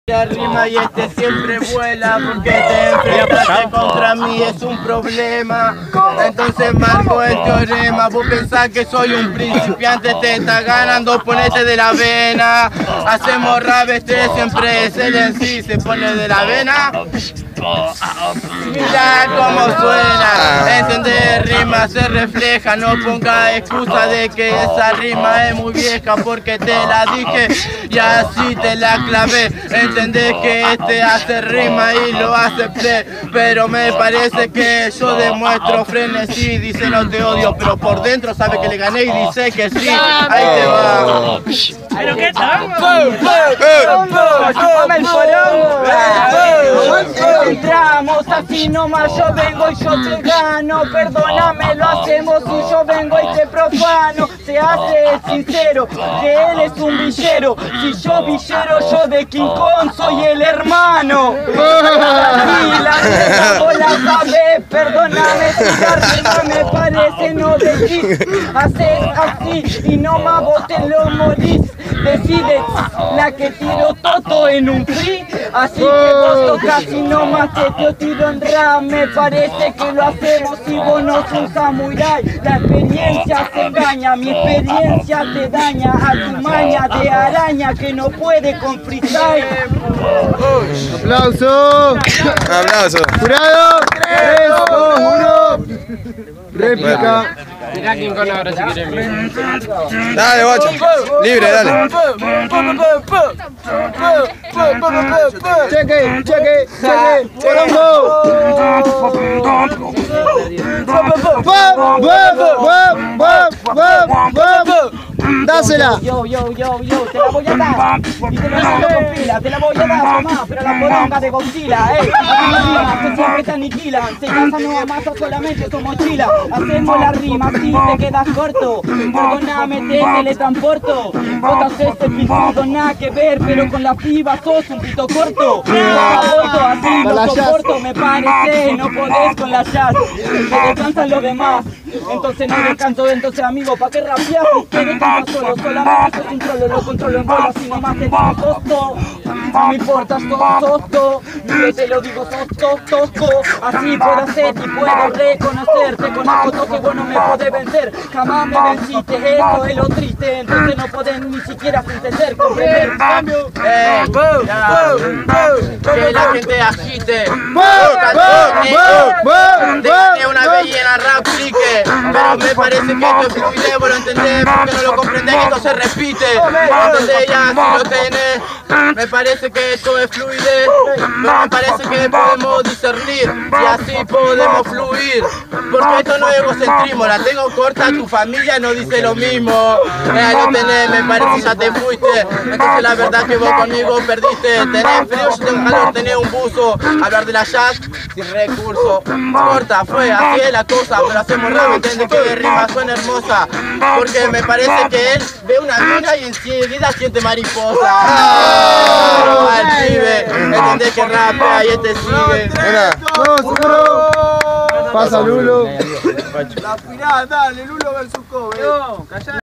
La rima y este siempre vuela porque te enfrentaste contra mí es un problema. Entonces marco el teorema. Vos pensás que soy un principiante, te está ganando, ponete de la vena. Hacemos rap, siempre es el en sí, se pone de la vena. Mira cómo suena, entender rima se refleja, no ponga excusa de que esa rima es muy vieja porque te la dije y así te la clavé. Entendés que este hace rima y lo acepté, pero me parece que yo demuestro frenesí. Dice no te odio, pero por dentro sabe que le gané y dice que sí. Ahí te va. ¿Pero qué tal? Entramos así nomás, yo vengo y yo te gano. Perdóname, lo hacemos y yo vengo y te profano. Se hace sincero que él es un villero. Si yo villero, yo de King Kong soy el hermano. Y la neta vos la sabés, perdóname si la rima me parece no de ti. Haces así y nomás vos te lo morís. Decides la que tiro todo en un free. Así que vos tocas y nomás te tiro en rap. Me parece que lo hacemos y vos no sos un samurái. La experiencia se engaña, mi experiencia te daña. A tu maña de araña que no puede con freestyle. ¡Aplauso! ¡Aplauso! ¡Jurado! 3, 2, 1. Réplica. Mirá quién con ahora si querés. Dale, guacho. Libre, dale. Cheque, cheque, cheque. ¡Porongo! ¡Dásela! Yo, te la voy a dar. Y te la voy a con pila, te la voy a dar, tomá, pero la poronga de Godzilla, que siempre te aniquilan. Se casan no amasa, solamente su mochila. Hacemos la rima, si te quedas corto. Perdóname, te teletransporto. Vos haces este pitudo, nada que ver, pero con la piba sos un pito corto. Aborto, así lo soporto, me parece, no podés con la jazz. Te descansan los demás. Entonces no descanso, entonces amigo, ¿pa' qué rapear? Que descanso solo, solamente sos un trolo, lo controlo en bolas y nomás te digo tosto. No me importa, sos tosto, yo te lo digo, sos tosco. Así puedo hacer y puedo reconocer, te conozco todo que vos no me podés vencer. Jamás me venciste, eso es lo triste, entonces no podés ni siquiera entender, comprender. Cambio. Que la gente agite. Déjame una bellena rap plique. Pero me parece que esto es fluide, vos lo entendés, porque no lo comprendés, esto se repite. ¿Entendés? Ya si lo tenés. Me parece que esto es fluide, pero me parece que podemos discernir y así podemos fluir. Porque esto no es egocentrismo, la tengo corta, tu familia no dice lo mismo. Lo tenés, me parece ya te fuiste. Entonces la verdad que vos conmigo perdiste. Tenés frío, yo tengo calor, tenés un buzo. Hablar de la jazz sin recurso. Corta, fue, así es la cosa, pero hacemos rap, entiende que de rima suena hermosa. Porque me parece que él ve una mina y enseguida siente mariposa. Al pibe, entendés que rapea y este sigue. 2, 1. Pasa Lulo. La final, dale, Lulo versus Kobe.